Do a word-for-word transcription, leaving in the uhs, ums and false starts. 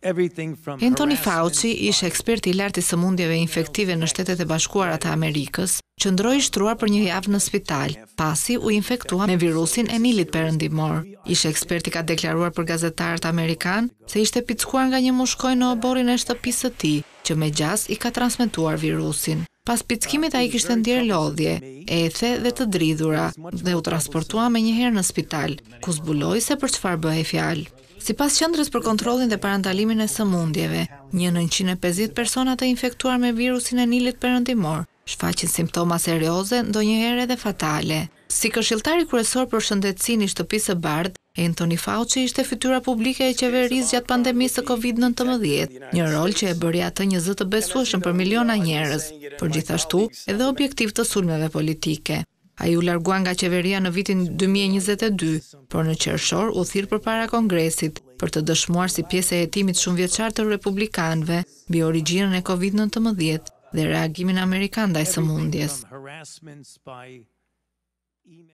Anthony Fauci, ish ekspert i lartë i sëmundjeve infektive në Shtetet e Bashkuara të Amerikës, qëndroi i shtruar për një javë në spital, pasi u infektua me virusin e nilit perëndimor. Ish eksperti ka deklaruar për gazetarët amerikan se ishte pickuar nga një mushkoj në oborrin e shtëpisë së tij, që me gjas i ka transmetuar virusin. Pas pickimit ai kishte ndier lodhje, ethe dhe të dridhura dhe u transportua menjëherë në spital, ku zbuloi se për çfarë bëhej fjalë. Sipas Qendrës për Kontrollin dhe Parandalimin e Sëmundjeve, një në njëqind e pesëdhjetë persona të infektuar me virusin e nilit perëndimor shfaqin simptoma serioze, ndonjëherë edhe fatale. Si këshilltari kryesor për shëndetësinë i shtëpisë së bardhë, Anthony Fauci ishte fytyra publike e qeverisë gjatë pandemisë së kovid nëntëmbëdhjetë, një rol që e bëri atë një zë të besueshëm për miliona njerëz, por gjithashtu edhe objektiv të sulmeve politike. Ai u largua nga qeveria në vitin dy mijë e njëzet e dy, por në qershor u thirr përpara Kongresit për të dëshmuar si pjesë e hetimit shumëvjeçar të republikanëve mbi origjinën e kovid nëntëmbëdhjetë dhe reagimin amerikan ndaj sëmundjes.